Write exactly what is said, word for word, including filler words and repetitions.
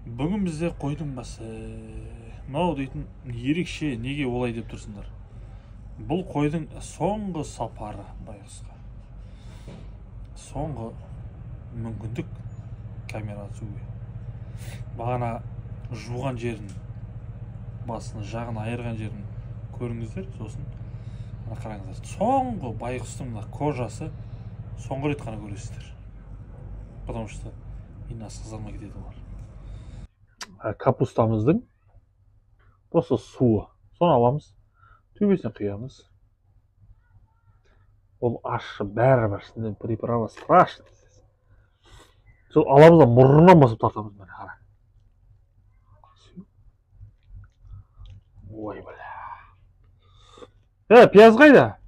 Бүгін бізде қойдың басы. Мынау дейтін ерекше, неге олай деп тұрсыңдар? Бұл қойдың соңғы сапары байғұсқа. Соңғы мүмкіндік камера түсуге. Бағана жуған жерін, басын, жағын айырған жерін көріңіздер, сосын ана қараңыздар. Соңғы байғұстың мына кожасы соңғы рет қана көресіздер. Потому что ине асқызалмай кетеді олар. Капустамыздың просто суы. Соны аламыз, төбесіне құямыз. Ол ащы, бәрі бар, ішінде приправа страшный. Сол аламыз да мұрнынан басып тартамыз, міне қара. Ой, бля. Э, пияз қайда?